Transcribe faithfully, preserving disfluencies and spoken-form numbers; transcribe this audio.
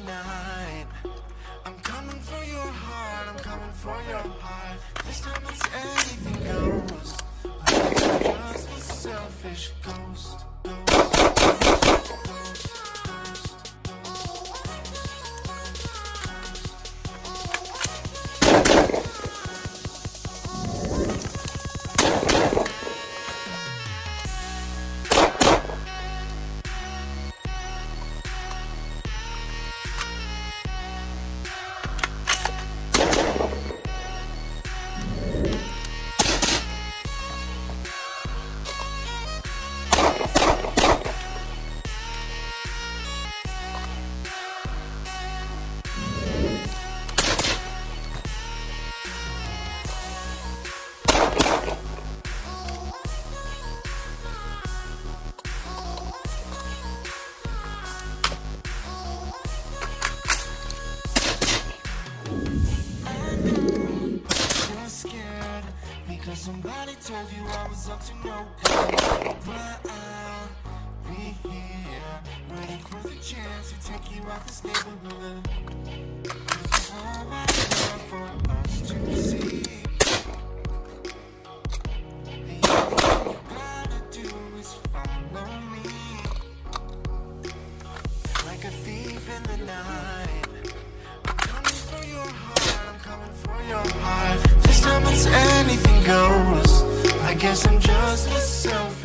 night. I'm coming for your heart, I'm coming for your heart. This time it's anything goes. I'm just a selfish ghost. Ghost, ghost, ghost. Somebody told you I was up to no good, but I'll be here, waiting for the chance to take you out this neighborhood. This is all I have for us to see. The only thing you gotta do is follow me, like a thief in the night. I'm coming for your heart, I'm coming for your heart. This time it's anything goes. I guess I'm just a selfish